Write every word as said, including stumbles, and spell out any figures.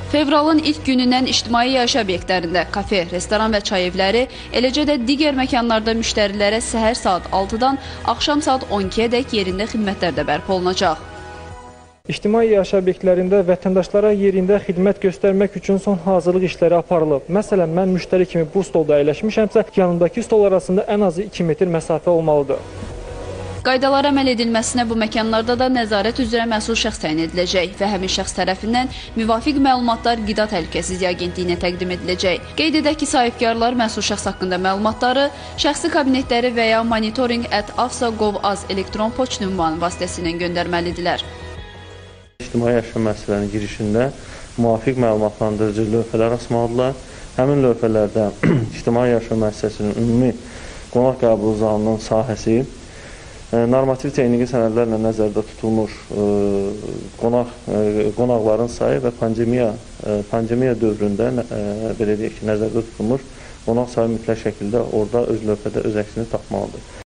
Fevralın ilk günündən ictimai yaşayış obyektlərində kafe, restoran və çay evləri, eləcə də digər məkanlarda müştərilərə səhər saat altıdan axşam saat on ikiyədək yerində xidmətlər də bərpa olunacaq. İctimai yaşayış obyektlərində vətəndaşlara yerində xidmət göstərmək üçün son hazırlıq işləri aparılıb. Məsələn, mən müştəri kimi bu stolda əyləşmişəmsə, yanındakı stol arasında ən azı iki metr məsafə olmalıdır. Qaydalara əməl edilməsinə bu məkanlarda da nəzarət üzrə məsul şəxs təyin ediləcək və həmin şəxs tərəfindən müvafiq məlumatlar Qida Təhlükəsizliyi Agentliyinə təqdim ediləcək. Qeyd edək ki, sahibkarlar məsul şəxs haqqında məlumatları şəxsi kabinetləri və ya monitoring at afsa nöqtə gov nöqtə az elektron poçt ünvanı vasitəsilə göndərməlidirlər. İctimai yaşayış müəssisələrinin girişində müvafiq məlumatlandırıcı lövhələr asmalıdırlar. Həmin lövhələrdə İctimai yaşayış müəssisəsinin ümumi qonaq qəbulu zalının sahəsi, normativ texniki sənədlərlə nəzərdə tutulmuş qonaq, qonaqların sayı və pandemiya, pandemiya dövründə belə deyək ki, nəzərdə tutulmuş qonaq sayı mütləq şəkildə orada öz lövhədə öz əksini tapmalıdır.